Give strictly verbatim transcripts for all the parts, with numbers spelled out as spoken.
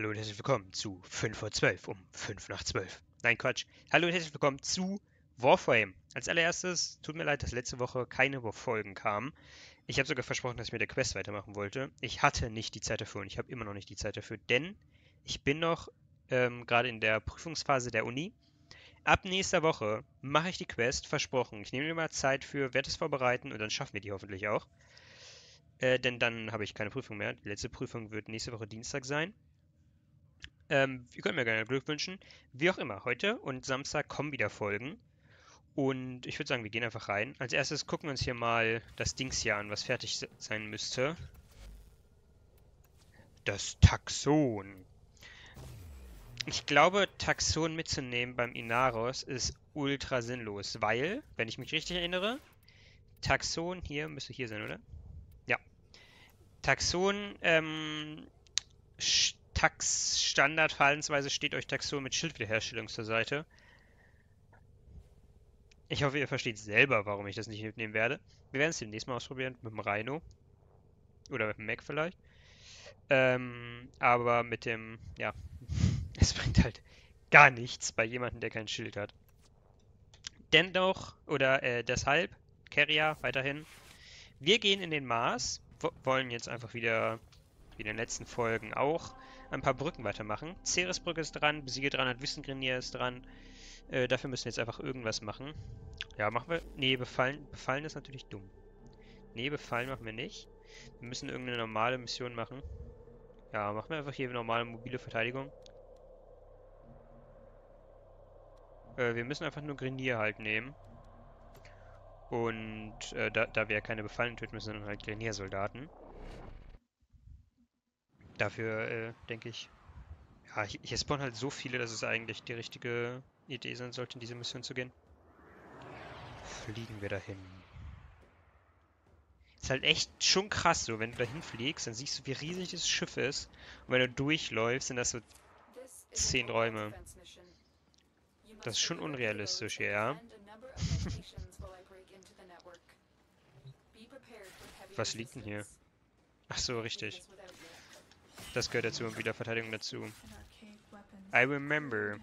Hallo und herzlich willkommen zu fünf vor zwölf um fünf nach zwölf. Nein, Quatsch. Hallo und herzlich willkommen zu Warframe. Als allererstes, tut mir leid, dass letzte Woche keine Folgen kamen. Ich habe sogar versprochen, dass ich mit der Quest weitermachen wollte. Ich hatte nicht die Zeit dafür und ich habe immer noch nicht die Zeit dafür, denn ich bin noch ähm, gerade in der Prüfungsphase der Uni. Ab nächster Woche mache ich die Quest, versprochen. Ich nehme mir mal Zeit für, werde es vorbereiten und dann schaffen wir die hoffentlich auch. Äh, denn dann habe ich keine Prüfung mehr. Die letzte Prüfung wird nächste Woche Dienstag sein. Ähm, ihr könnt mir gerne Glück wünschen. Wie auch immer, heute und Samstag kommen wieder Folgen. Und ich würde sagen, wir gehen einfach rein. Als erstes gucken wir uns hier mal das Dings hier an, was fertig se- sein müsste. Das Taxon. Ich glaube, Taxon mitzunehmen beim Inaros ist ultra sinnlos, weil, wenn ich mich richtig erinnere, Taxon hier müsste hier sein, oder? Ja. Taxon, ähm, Sch- Tax Standardverhaltensweise steht euch Taxon mit Schildwiederherstellung zur Seite. Ich hoffe, ihr versteht selber, warum ich das nicht mitnehmen werde. Wir werden es demnächst mal ausprobieren mit dem Rhino. Oder mit dem Mac vielleicht. Ähm, aber mit dem, ja, es bringt halt gar nichts bei jemandem, der kein Schild hat. Dennoch, oder äh, deshalb, Keria weiterhin. Wir gehen in den Mars, wo- wollen jetzt einfach wieder, wie in den letzten Folgen auch, ein paar Brücken weitermachen. Ceresbrücke ist dran, Besiege dran, hat Wüstengrenier ist dran. Äh, dafür müssen wir jetzt einfach irgendwas machen. Ja, machen wir. Nee, befallen, befallen ist natürlich dumm. Nee, befallen machen wir nicht. Wir müssen irgendeine normale Mission machen. Ja, machen wir einfach hier normale mobile Verteidigung. Äh, wir müssen einfach nur Grenier halt nehmen. Und äh, da, da wir ja keine Befallenen töten müssen, sondern halt Grenier-Soldaten. Dafür, äh, denke ich. Ja, hier, hier spawnen halt so viele, dass es eigentlich die richtige Idee sein sollte, in diese Mission zu gehen. Fliegen wir dahin. Ist halt echt schon krass so, wenn du dahin fliegst, dann siehst du, wie riesig das Schiff ist. Und wenn du durchläufst, sind das so zehn Räume. Das ist schon unrealistisch hier, ja. Was liegt denn hier? Ach so, richtig. Das gehört dazu und wieder Verteidigung dazu. I remember.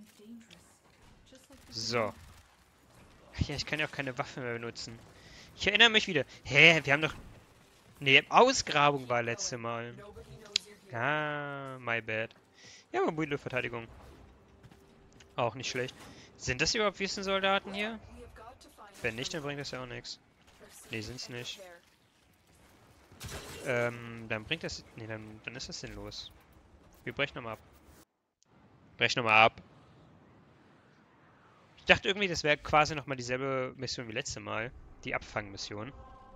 So. Ach ja, ich kann ja auch keine Waffe mehr benutzen. Ich erinnere mich wieder. Hä, wir haben doch... Ne, Ausgrabung war letzte Mal. Ah, my bad. Ja, mobile Verteidigung. Auch nicht schlecht. Sind das überhaupt Wüstensoldaten hier? Wenn nicht, dann bringt das ja auch nichts. Ne, sind's nicht. Ähm, dann bringt das... Ne, dann, dann ist das sinnlos. Wir brechen nochmal ab. Brechen nochmal ab. Ich dachte irgendwie, das wäre quasi nochmal dieselbe Mission wie letzte Mal. Die Abfangmission.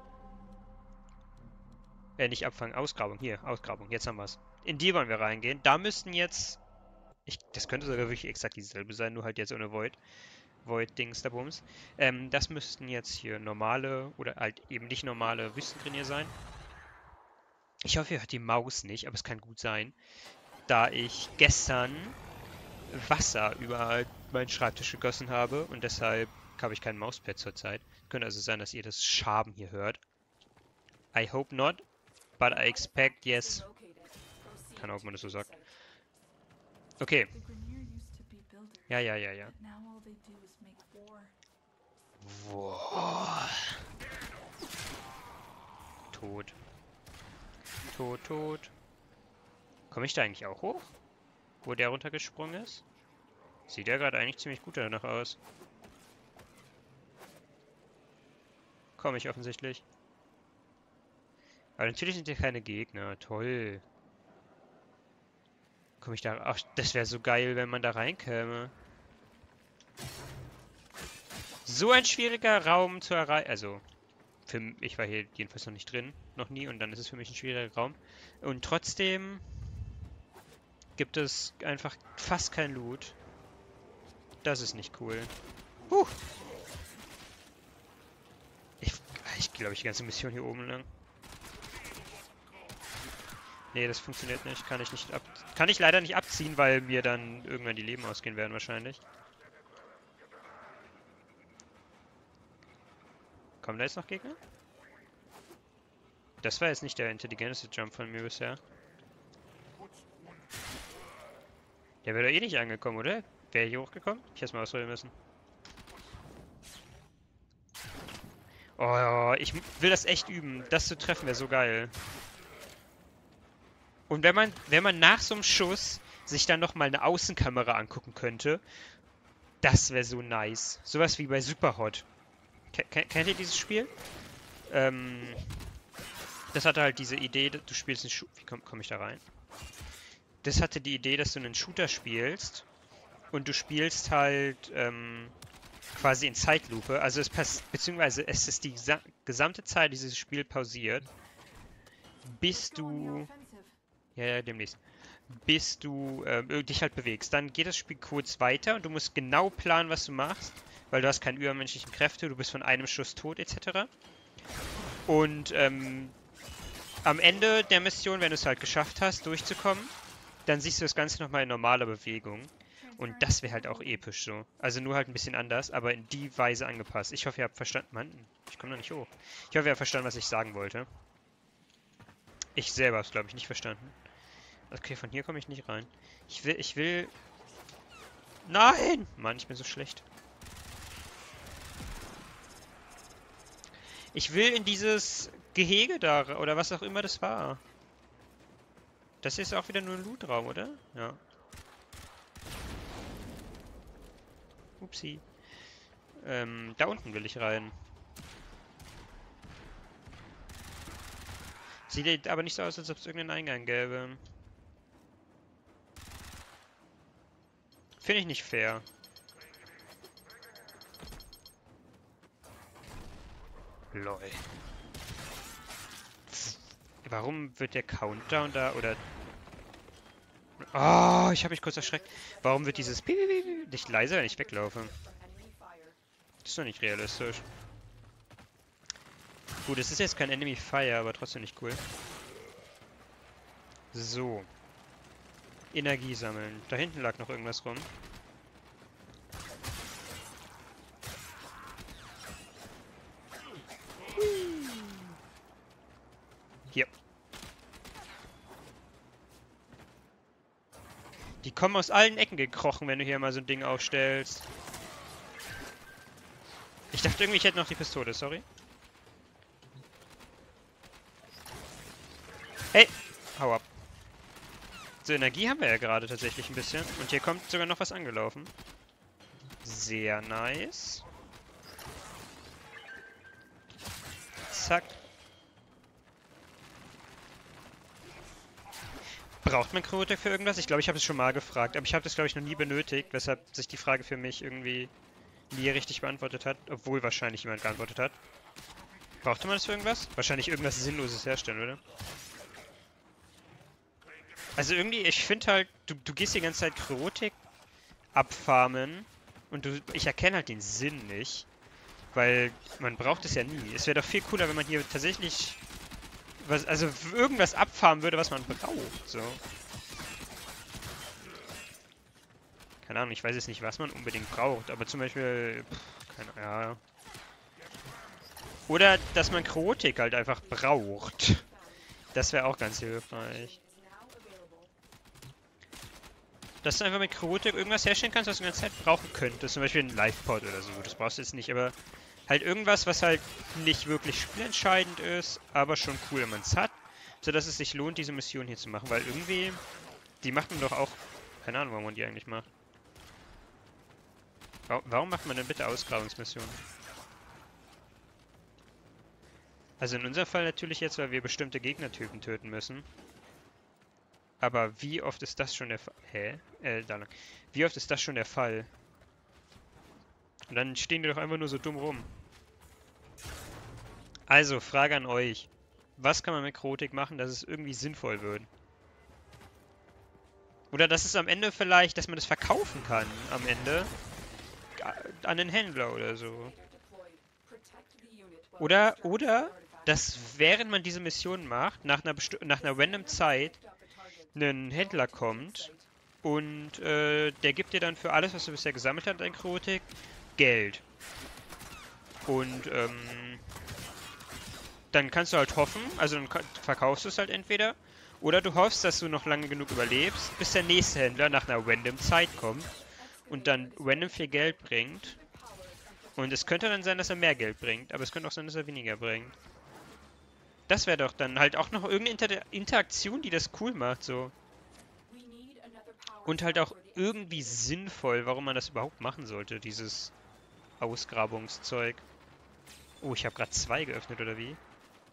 Äh, nicht Abfang, Ausgrabung. Hier, Ausgrabung. Jetzt haben wir es. In die wollen wir reingehen. Da müssten jetzt... Ich, das könnte sogar wirklich exakt dieselbe sein, nur halt jetzt ohne Void. Void-Dings, der Bums. Ähm, das müssten jetzt hier normale oder halt eben nicht normale Wüstengrenier sein. Ich hoffe, ihr hört die Maus nicht, aber es kann gut sein, da ich gestern Wasser über meinen Schreibtisch gegossen habe und deshalb habe ich kein Mauspad zurzeit. Könnte also sein, dass ihr das Schaben hier hört. I hope not, but I expect yes. Keine Ahnung, ob man das so sagt. Okay. Ja, ja, ja, ja. Wow. Tot. Tot, tot. Komme ich da eigentlich auch hoch? Wo der runtergesprungen ist? Sieht ja gerade eigentlich ziemlich gut danach aus. Komme ich offensichtlich. Aber natürlich sind hier keine Gegner. Toll. Komme ich da... Ach, das wäre so geil, wenn man da reinkäme. So ein schwieriger Raum zu erreichen. Also, für, ich war hier jedenfalls noch nicht drin. Noch nie. Und dann ist es für mich ein schwieriger Raum. Und trotzdem gibt es einfach fast kein Loot. Das ist nicht cool. Huh. Ich, ich glaube, ich die ganze Mission hier oben lang. Nee, das funktioniert nicht. Kann ich nicht ab... Kann ich leider nicht abziehen, weil mir dann irgendwann die Leben ausgehen werden wahrscheinlich. Kommen da jetzt noch Gegner? Das war jetzt nicht der intelligenteste Jump von mir bisher. Der wäre doch eh nicht angekommen, oder? Wäre hier hochgekommen? Ich hätte mal ausrollen müssen. Oh, ich will das echt üben. Das zu treffen wäre so geil. Und wenn man, wenn man nach so einem Schuss sich dann nochmal eine Außenkamera angucken könnte, das wäre so nice. Sowas wie bei Superhot. Ken kennt ihr dieses Spiel? Ähm, das hatte halt diese Idee, du spielst einen Shooter. Wie komme komm ich da rein? Das hatte die Idee, dass du einen Shooter spielst und du spielst halt ähm, quasi in Zeitlupe. Also es passt, beziehungsweise es ist die gesamte Zeit dieses Spiel pausiert, bis du. Ja, ja, demnächst. Bis du äh, dich halt bewegst. Dann geht das Spiel kurz weiter und du musst genau planen, was du machst, weil du hast keine übermenschlichen Kräfte, du bist von einem Schuss tot, et cetera. Und ähm, am Ende der Mission, wenn du es halt geschafft hast, durchzukommen, dann siehst du das Ganze nochmal in normaler Bewegung. Und das wäre halt auch episch so. Also nur halt ein bisschen anders, aber in die Weise angepasst. Ich hoffe, ihr habt verstanden. Mann, ich komme noch nicht hoch. Ich hoffe, ihr habt verstanden, was ich sagen wollte. Ich selber habe es, glaube ich, nicht verstanden. Okay, von hier komme ich nicht rein. Ich will, ich will... Nein! Mann, ich bin so schlecht. Ich will in dieses Gehege da, oder was auch immer das war. Das hier ist auch wieder nur ein Lootraum, oder? Ja. Upsi. Ähm, da unten will ich rein. Sieht aber nicht so aus, als ob es irgendeinen Eingang gäbe. Finde ich nicht fair. Lol. Warum wird der Countdown da, oder... Oh, ich habe mich kurz erschreckt. Warum wird dieses Piep, Piep, Piep nicht leiser, wenn ich weglaufe? Das ist doch nicht realistisch. Gut, es ist jetzt kein Enemy Fire, aber trotzdem nicht cool. So. Energie sammeln. Da hinten lag noch irgendwas rum. Hier. Die kommen aus allen Ecken gekrochen, wenn du hier mal so ein Ding aufstellst. Ich dachte irgendwie, ich hätte noch die Pistole, sorry. Hey! Hau ab. So, Energie haben wir ja gerade tatsächlich ein bisschen. Und hier kommt sogar noch was angelaufen. Sehr nice. Zack. Braucht man Kryotech für irgendwas? Ich glaube, ich habe es schon mal gefragt, aber ich habe das, glaube ich, noch nie benötigt, weshalb sich die Frage für mich irgendwie nie richtig beantwortet hat, obwohl wahrscheinlich jemand geantwortet hat. Brauchte man das für irgendwas? Wahrscheinlich irgendwas Sinnloses herstellen, oder? Also irgendwie, ich finde halt, du, du gehst die ganze Zeit Kryotech abfarmen und du, ich erkenne halt den Sinn nicht, weil man braucht es ja nie. Es wäre doch viel cooler, wenn man hier tatsächlich was, also irgendwas abfarmen würde, was man braucht, so. Keine Ahnung, ich weiß jetzt nicht, was man unbedingt braucht, aber zum Beispiel, pff, keine Ahnung, ja. Oder, dass man Kryotech halt einfach braucht. Das wäre auch ganz hilfreich. Dass du einfach mit Kryotech irgendwas herstellen kannst, was du die ganze Zeit brauchen könntest. Zum Beispiel ein Life-Pod oder so. Das brauchst du jetzt nicht, aber halt irgendwas, was halt nicht wirklich spielentscheidend ist, aber schon cool, wenn man es hat. Sodass es sich lohnt, diese Mission hier zu machen. Weil irgendwie, die macht man doch auch... Keine Ahnung, warum man die eigentlich macht. Warum macht man denn bitte Ausgrabungsmissionen? Also in unserem Fall natürlich jetzt, weil wir bestimmte Gegnertypen töten müssen. Aber wie oft ist das schon der Fall? Hä? Äh, da lang. Wie oft ist das schon der Fall? Und dann stehen die doch einfach nur so dumm rum. Also, Frage an euch. Was kann man mit Kryotech machen, dass es irgendwie sinnvoll wird? Oder dass es am Ende vielleicht, dass man das verkaufen kann, am Ende. An den Händler oder so. Oder, oder, dass während man diese Mission macht, nach einer, nach einer random Zeit, ein Händler kommt und äh, der gibt dir dann für alles, was du bisher gesammelt hast, ein Kryotech, Geld. Und ähm, dann kannst du halt hoffen, also dann verkaufst du es halt entweder, Oder du hoffst, dass du noch lange genug überlebst, bis der nächste Händler nach einer random Zeit kommt und dann random viel Geld bringt. Und es könnte dann sein, dass er mehr Geld bringt, aber es könnte auch sein, dass er weniger bringt. Das wäre doch dann halt auch noch irgendeine Inter Interaktion, die das cool macht, so. Und halt auch irgendwie sinnvoll, warum man das überhaupt machen sollte, dieses Ausgrabungszeug. Oh, ich habe gerade zwei geöffnet, oder wie?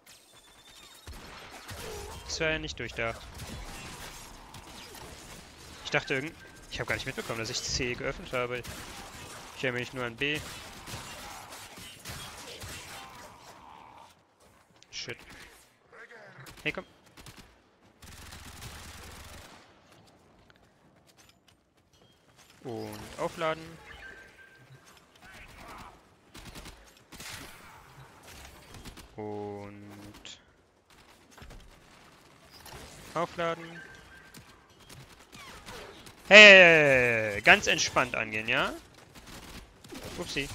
Das war ja nicht durchdacht. Ich dachte irgend... Ich habe gar nicht mitbekommen, dass ich C geöffnet habe. Ich erinnere mich nur an B. Shit. Hey, komm. Und aufladen. Und aufladen. Hey, ganz entspannt angehen, ja? Upsi.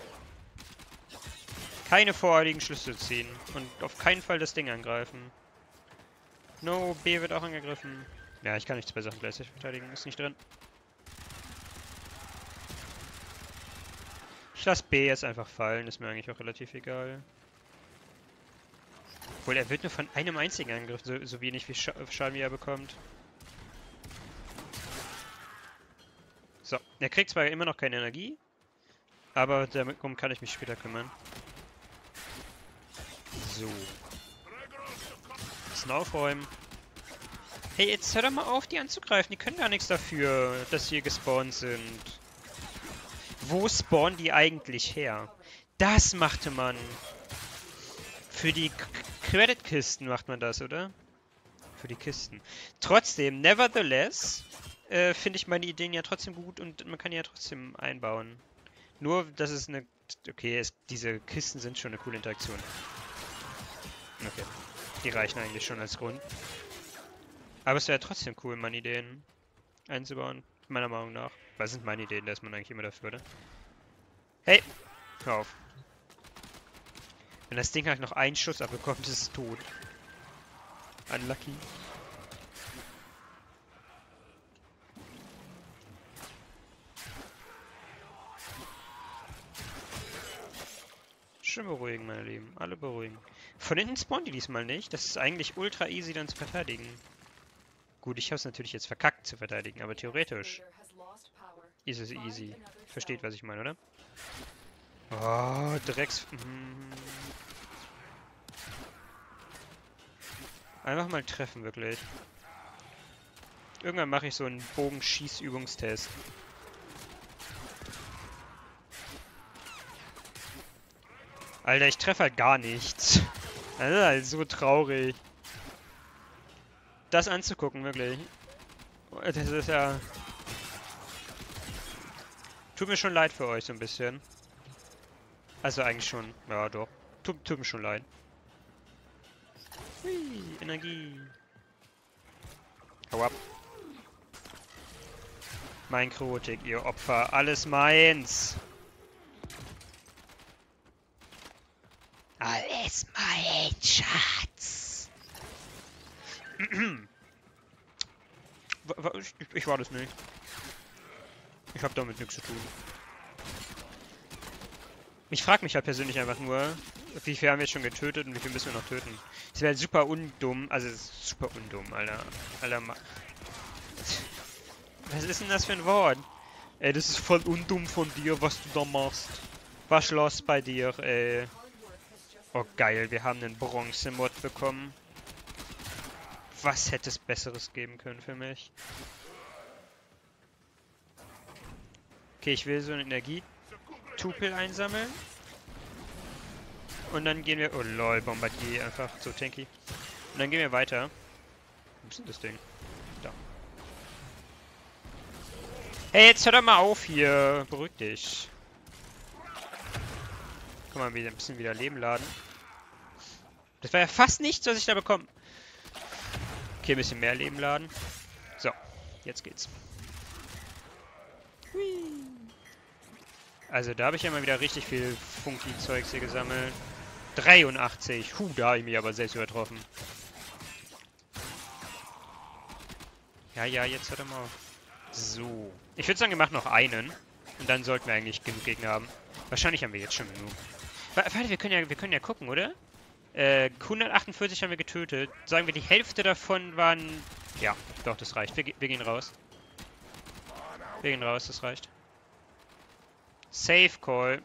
Keine voreiligen Schlüsse ziehen. Und auf keinen Fall das Ding angreifen. No, B wird auch angegriffen. Ja, ich kann nicht zwei Sachen gleichzeitig verteidigen. Ist nicht drin. Ich lasse B jetzt einfach fallen. Ist mir eigentlich auch relativ egal. Obwohl, er wird nur von einem einzigen angegriffen. So, so wenig wie Sch Schaden wie er bekommt. So, er kriegt zwar immer noch keine Energie. Aber darum kann ich mich später kümmern. So. Bisschen aufräumen. Hey, jetzt hör doch mal auf, die anzugreifen. Die können gar nichts dafür, dass sie hier gespawnt sind. Wo spawnen die eigentlich her? Das machte man. Für die Credit-Kisten macht man das, oder? Für die Kisten. Trotzdem, nevertheless, äh, finde ich meine Ideen ja trotzdem gut und man kann die ja trotzdem einbauen. Nur, dass es eine... Okay, es, diese Kisten sind schon eine coole Interaktion. Okay. Die reichen eigentlich schon als Grund. Aber es wäre trotzdem cool, meine Ideen einzubauen. Meiner Meinung nach. Was sind meine Ideen? Da ist man eigentlich immer dafür, oder? Hey! Hör auf. Wenn das Ding halt noch einen Schuss abbekommt, ist es tot. Unlucky. Schön beruhigen, meine Lieben. Alle beruhigen. Von hinten spawnen die diesmal nicht. Das ist eigentlich ultra easy dann zu verteidigen. Gut, ich habe es natürlich jetzt verkackt zu verteidigen, aber theoretisch ist es easy. Versteht, was ich meine, oder? Oh, Drecks... Hm. Einfach mal treffen, wirklich. Irgendwann mache ich so einen Bogenschießübungstest. Alter, ich treffe halt gar nichts. Das ist halt so traurig. Das anzugucken, wirklich. Das ist ja... Tut mir schon leid für euch, so ein bisschen. Also eigentlich schon. Ja, doch. Tut, tut mir schon leid. Hui, Energie. Hau ab. Mein Krotik, ihr Opfer. Alles meins. Alles mein Schatz. ich, ich war das nicht. Ich habe damit nichts zu tun. Ich frage mich halt persönlich einfach nur, wie viel haben wir jetzt schon getötet und wie viel müssen wir noch töten. Das wäre super undumm, also super undumm, Alter. Alter, Ma was ist denn das für ein Wort? Ey, das ist voll undumm von dir, was du da machst. Was los bei dir, ey. Oh geil, wir haben einen Bronze-Mod bekommen. Was hätte es Besseres geben können für mich? Okay, ich will so eine Energie-Tupel einsammeln. Und dann gehen wir... Oh lol, Bombardier, einfach so tanky. Und dann gehen wir weiter. Wo ist denn das Ding? Da. Hey, jetzt hör doch mal auf hier. Beruhig dich. Guck mal, wieder ein bisschen wieder Leben laden. Das war ja fast nichts, was ich da bekomme. Okay, ein bisschen mehr Leben laden. So, jetzt geht's. Hui. Also da habe ich ja mal wieder richtig viel Funky-Zeugs hier gesammelt. dreiundachtzig. Huh, da habe ich mich aber selbst übertroffen. Ja, ja, jetzt hört er mal auf. So. Ich würde sagen, wir machen noch einen. Und dann sollten wir eigentlich genug Gegner haben. Wahrscheinlich haben wir jetzt schon genug. Warte, wir können ja, wir können ja gucken, oder? Äh, hundertachtundvierzig haben wir getötet. Sagen wir, die Hälfte davon waren... Ja, doch, das reicht. Wir, wir gehen raus. Wir gehen raus, das reicht. Safe Call.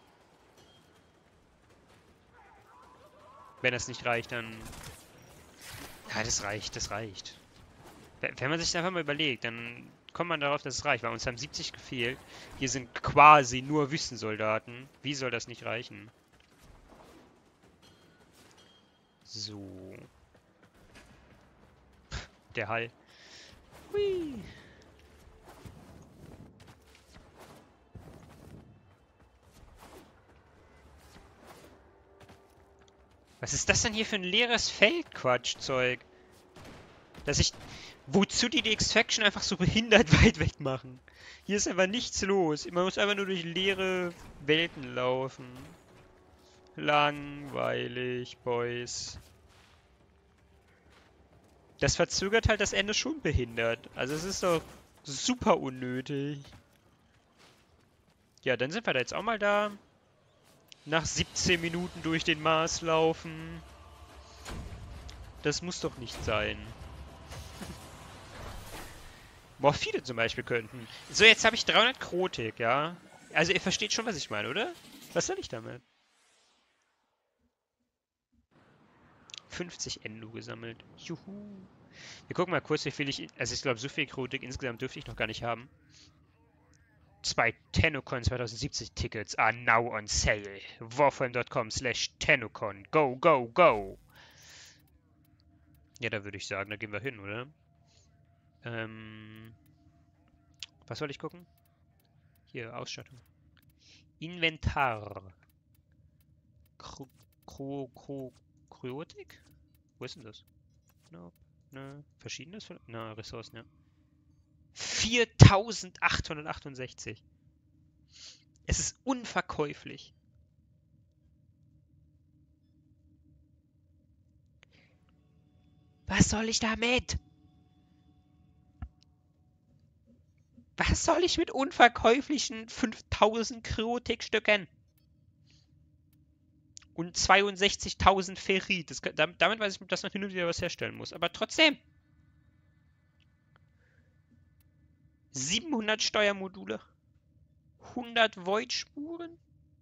Wenn das nicht reicht, dann... Ja, das reicht, das reicht. Wenn man sich das einfach mal überlegt, dann kommt man darauf, dass es reicht. Weil uns haben siebzig gefehlt. Hier sind quasi nur Wüstensoldaten. Wie soll das nicht reichen? So. Der Hall. Hui. Was ist das denn hier für ein leeres Feld, Quatschzeug? Dass ich... Wozu die die Extraction einfach so behindert weit weg machen? Hier ist einfach nichts los. Man muss einfach nur durch leere Welten laufen. Langweilig, Boys. Das verzögert halt das Ende schon behindert. Also es ist doch super unnötig. Ja, dann sind wir da jetzt auch mal da. Nach siebzehn Minuten durch den Mars laufen. Das muss doch nicht sein. Morphine zum Beispiel könnten. So, jetzt habe ich dreihundert Krotik, ja? Also ihr versteht schon, was ich meine, oder? Was soll ich damit? fünfzig Endo gesammelt. Juhu. Wir gucken mal kurz, wie viel ich... Also ich glaube, so viel Krotik insgesamt dürfte ich noch gar nicht haben. Zwei TennoCon zwanzig siebzig Tickets are now on sale. warframe dot com slash TennoCon. Go, go, go! Ja, da würde ich sagen, da gehen wir hin, oder? Ähm... Was soll ich gucken? Hier, Ausstattung. Inventar. Kro... Kro... Kro... Kryotik? Wo ist denn das? Nope. Ne, verschiedenes? Na, Ressourcen, ja. viertausendachthundertachtundsechzig. Es ist unverkäuflich. Was soll ich damit? Was soll ich mit unverkäuflichen fünftausend Kryotik-Stücken? Und zweiundsechzigtausend Ferrit. Das, damit, damit weiß ich, dass man hin und wieder was herstellen muss. Aber trotzdem. siebenhundert Steuermodule. hundert Void-Spuren.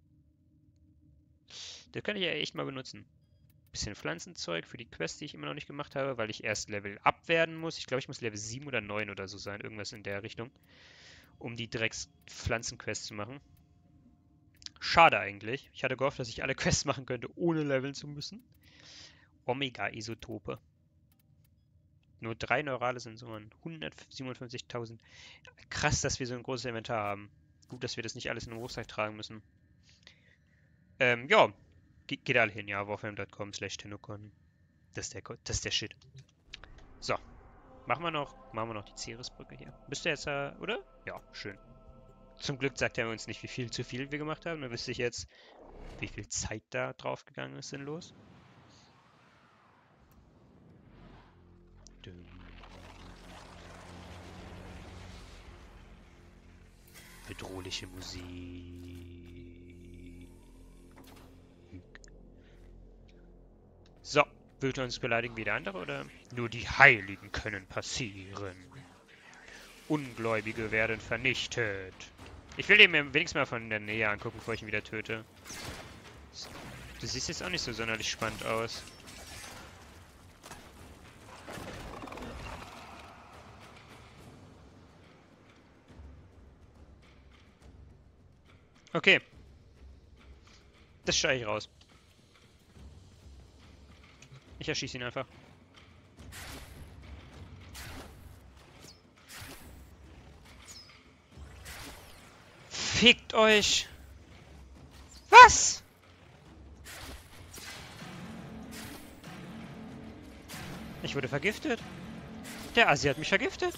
Das kann ich ja echt mal benutzen. Bisschen Pflanzenzeug für die Quest, die ich immer noch nicht gemacht habe, weil ich erst Level up werden muss. Ich glaube, ich muss Level sieben oder neun oder so sein. Irgendwas in der Richtung. Um die Drecks-Pflanzenquest zu machen. Schade eigentlich. Ich hatte gehofft, dass ich alle Quests machen könnte, ohne leveln zu müssen. Omega-Isotope. Nur drei neurale Sensoren. hundertsiebenundfünfzigtausend. Krass, dass wir so ein großes Inventar haben. Gut, dass wir das nicht alles in den Rucksack tragen müssen. Ähm, ja. Ge geht alle hin, ja. warframe dot com slash TennoCon. Das ist der, das ist der Shit. So. Machen wir noch, machen wir noch die Ceresbrücke hier. Müsste jetzt, äh, oder? Ja, schön. Zum Glück sagt er uns nicht, wie viel zu viel wir gemacht haben. Dann wüsste ich jetzt, wie viel Zeit da drauf gegangen ist, sinnlos. Bedrohliche Musik. So, wird uns beleidigen wie der andere, oder? Nur die Heiligen können passieren. Ungläubige werden vernichtet. Ich will den mir wenigstens mal von der Nähe angucken, bevor ich ihn wieder töte. Du siehst jetzt auch nicht so sonderlich spannend aus. Okay. Das steige ich raus. Ich erschieße ihn einfach. Fickt euch! Was? Ich wurde vergiftet. Der Asi hat mich vergiftet.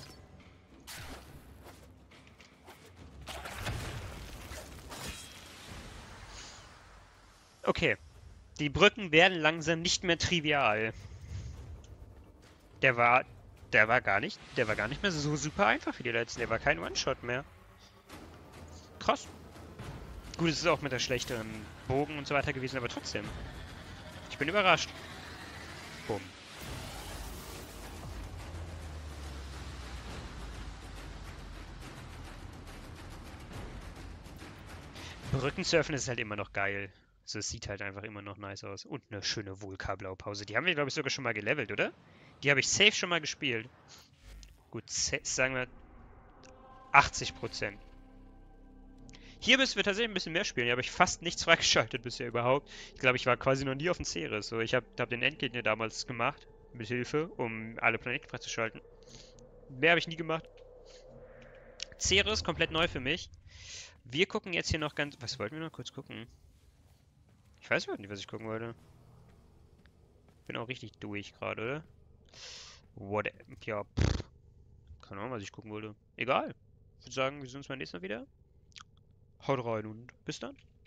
Okay. Die Brücken werden langsam nicht mehr trivial. Der war Der war gar nicht, der war gar nicht mehr so super einfach wie die letzten. Der war kein One-Shot mehr. Krass. Gut, es ist auch mit der schlechteren Bogen und so weiter gewesen, aber trotzdem. Ich bin überrascht. Bumm. Brückensurfen ist halt immer noch geil. So, es sieht halt einfach immer noch nice aus. Und eine schöne Vulka-Blaupause. Die haben wir, glaube ich, sogar schon mal gelevelt, oder? Die habe ich safe schon mal gespielt. Gut, sagen wir achtzig Prozent. Hier müssen wir tatsächlich ein bisschen mehr spielen. Hier habe ich fast nichts freigeschaltet bisher überhaupt. Ich glaube, ich war quasi noch nie auf dem Ceres. So, ich habe hab den Endgegner damals gemacht, mit Hilfe, um alle Planeten freizuschalten. Mehr habe ich nie gemacht. Ceres, komplett neu für mich. Wir gucken jetzt hier noch ganz... Was wollten wir noch kurz gucken? Ich weiß überhaupt nicht, was ich gucken wollte. Bin auch richtig durch gerade, oder? What? Ja, pff. Keine Ahnung, was ich gucken wollte. Egal. Ich würde sagen, wir sehen uns beim nächsten Mal wieder. Haut rein und bis dann.